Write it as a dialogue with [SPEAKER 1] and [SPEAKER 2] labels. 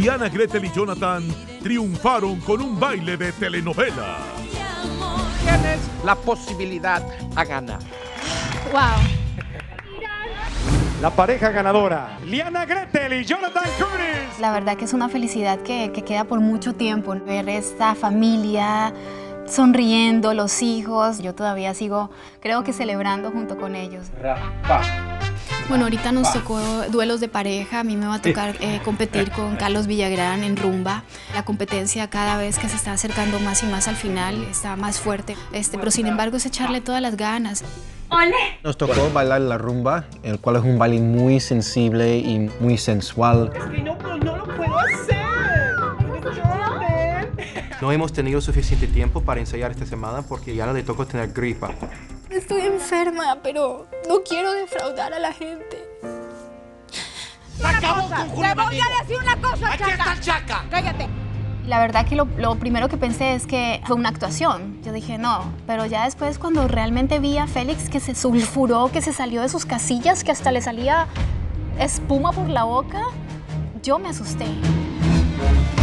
[SPEAKER 1] Liana, Gretel y Jonathan triunfaron con un baile de telenovela.
[SPEAKER 2] Tienes la posibilidad a ganar.
[SPEAKER 3] ¡Wow!
[SPEAKER 4] La pareja ganadora, Liana Gretel y Jonathan Curtis.
[SPEAKER 3] La verdad que es una felicidad que queda por mucho tiempo. Ver esta familia sonriendo, los hijos. Yo todavía sigo, creo que celebrando junto con ellos.
[SPEAKER 5] Bueno, ahorita nos tocó duelos de pareja. A mí me va a tocar competir con Carlos Villagrán en rumba. La competencia cada vez que se está acercando más y más al final está más fuerte. Pero sin embargo es echarle todas las ganas.
[SPEAKER 6] ¡Ole!
[SPEAKER 7] Nos tocó bailar la rumba, el cual es un baile muy sensible y muy sensual.
[SPEAKER 6] Es que no lo puedo hacer.
[SPEAKER 8] No hemos tenido suficiente tiempo para ensayar esta semana porque ya no le tocó tener gripa.
[SPEAKER 5] Estoy enferma, pero no quiero defraudar a la gente.
[SPEAKER 6] Te voy a decir una cosa, Chaca.
[SPEAKER 2] Aquí está el Chaca.
[SPEAKER 6] Cállate.
[SPEAKER 3] La verdad que lo primero que pensé es que fue una actuación. Yo dije, no, pero ya después cuando realmente vi a Félix que se sulfuró, que se salió de sus casillas, que hasta le salía espuma por la boca, yo me asusté.